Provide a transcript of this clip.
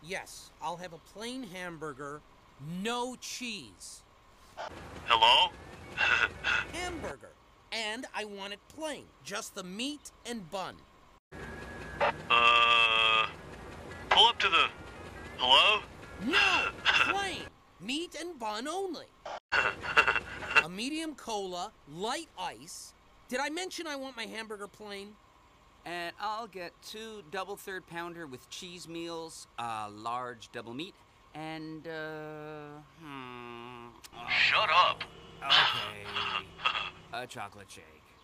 Yes, I'll have a plain hamburger, no cheese. Hello? Hamburger. And I want it plain, just the meat and bun. Pull up to the... Hello? No, plain. Meat and bun only. A medium cola, light ice. Did I mention I want my hamburger plain? And I'll get 2 double third pounder with cheese meals, a large double meat, and, Shut up. Okay, a chocolate shake.